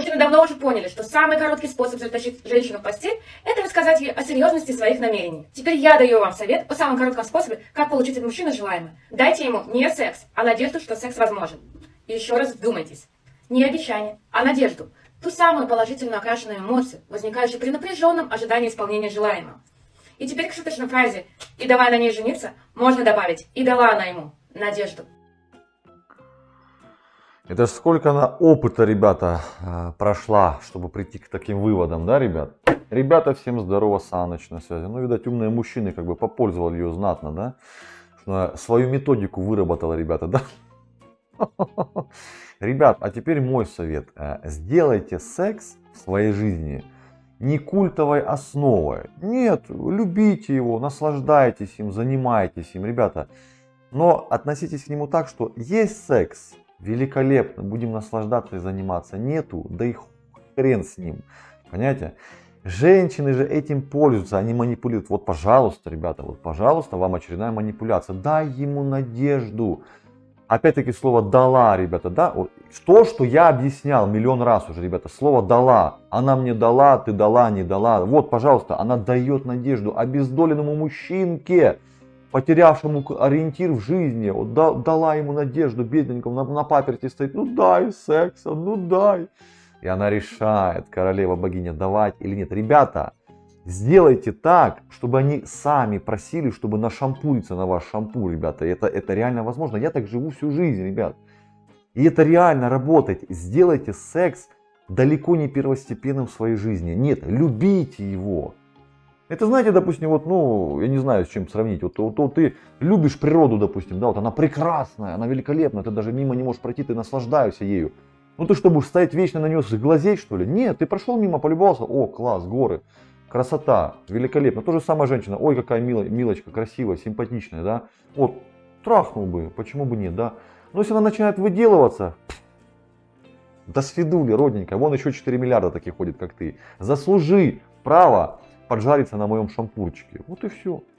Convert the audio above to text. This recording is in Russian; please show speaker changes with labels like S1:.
S1: Мужчины давно уже поняли, что самый короткий способ затащить женщину в постель – это рассказать ей о серьезности своих намерений. Теперь я даю вам совет о самом коротком способе, как получить от мужчины желаемое. Дайте ему не секс, а надежду, что секс возможен. И еще раз вдумайтесь. Не обещание, а надежду. Ту самую положительно окрашенную эмоцию, возникающую при напряженном ожидании исполнения желаемого. И теперь к шуточной фразе «и давай на ней жениться» можно добавить «и дала она ему надежду».
S2: Это сколько она опыта, ребята, прошла, чтобы прийти к таким выводам, да, ребят? Ребята, всем здорово, Саныч на связи. Ну, видать, умные мужчины как бы попользовали ее знатно, да? Что свою методику выработала, ребята, да? Ребят, а теперь мой совет. Сделайте секс в своей жизни не культовой основой. Нет, любите его, наслаждайтесь им, занимайтесь им, ребята. Но относитесь к нему так, что есть секс. Великолепно, будем наслаждаться и заниматься. Нету, да и хрен с ним. Понимаете? Женщины же этим пользуются, они манипулируют. Вот, пожалуйста, ребята, вот, пожалуйста, вам очередная манипуляция. Дай ему надежду. Опять-таки слово «дала», ребята, да? Вот, то, что я объяснял миллион раз уже, ребята, слово «дала». Она мне дала, ты дала, не дала. Вот, пожалуйста, она дает надежду обездоленному мужчинке, потерявшему ориентир в жизни, вот, дала ему надежду, бедненькому, на паперти стоит, ну дай секса, ну дай. И она решает, королева богиня, давать или нет. Ребята, сделайте так, чтобы они сами просили, чтобы нашампуриться на ваш шампунь, ребята. Это реально возможно. Я так живу всю жизнь, ребят. И это реально работает. Сделайте секс далеко не первостепенным в своей жизни. Нет, любите его. Это, знаете, допустим, вот, ну, я не знаю, с чем сравнить. Вот ты любишь природу, допустим, да, вот она прекрасная, она великолепная, ты даже мимо не можешь пройти, ты наслаждаешься ею. Ну ты что, будешь стоять вечно на нее глазеть, что ли? Нет, ты прошел мимо, полюбовался, о, класс, горы, красота, великолепно. То же самое женщина, ой, какая милочка, красивая, симпатичная, да. Вот, трахнул бы, почему бы нет, да. Но если она начинает выделываться, до свидули, родненькая, вон еще 4 миллиарда таких ходит, как ты. Заслужи право поджариться на моем шампурчике. Вот и все.